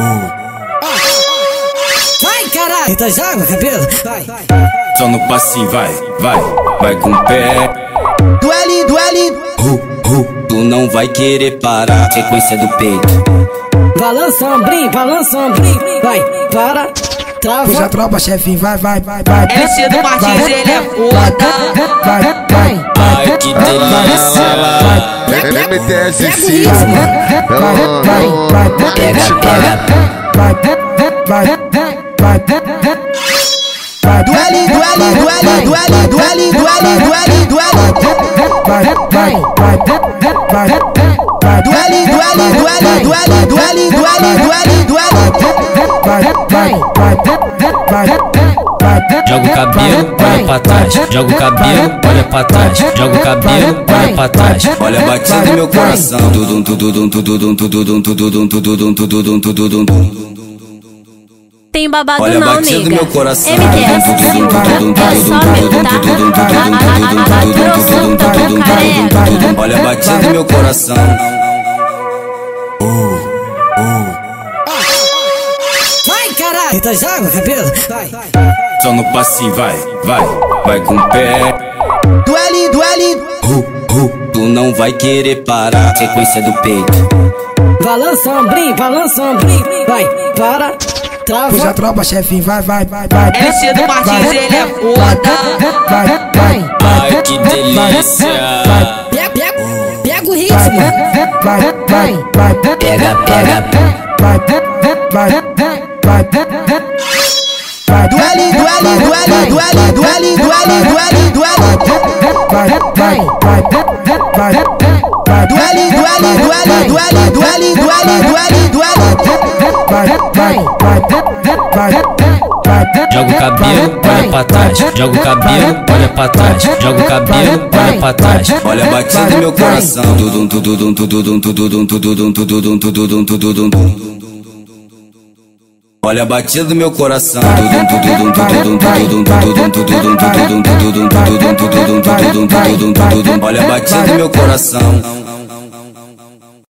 Vai, caralho! Então joga, cabelo, vai. Só no passinho, vai com o pé. Dueli, Tu não vai querer parar. Sequência do peito. Balança ombrinho, vai, para, trava. puxa a tropa, chefinho, vai. MC do Martins, ele é foda. Vai. Ai, que delícia. MTS Pega o sim. ritmo. Vai. Dueli. Joga o cabelo, olha pra trás. Joga o cabelo, olha pra trás. Joga o cabelo, olha pra trás. Olha a batida do meu coração. Tem babado Olha a não, batida do nega. meu coração. MTS, é só meu, tá? Grosso, careca. Olha a batida do meu coração. Vai, caralho! Então joga, cabelo, vai. Só no passinho, vai com o pé. Dueli. Tu não vai querer parar. Sequência do peito. Balança ombrinho, vai, para, trava. puxa a tropa, chefinho, vai. MC do Martins, ele é foda. Vai. Ai, que delícia. Pega o ritmo. Vai. Dueli. Joga o cabelo, olha pra trás. Joga o cabelo, olha pra trás. Joga o cabelo, olha pra trás. Olha a batida do meu coração. Olha a batida do meu coração. Olha a batida do meu coração.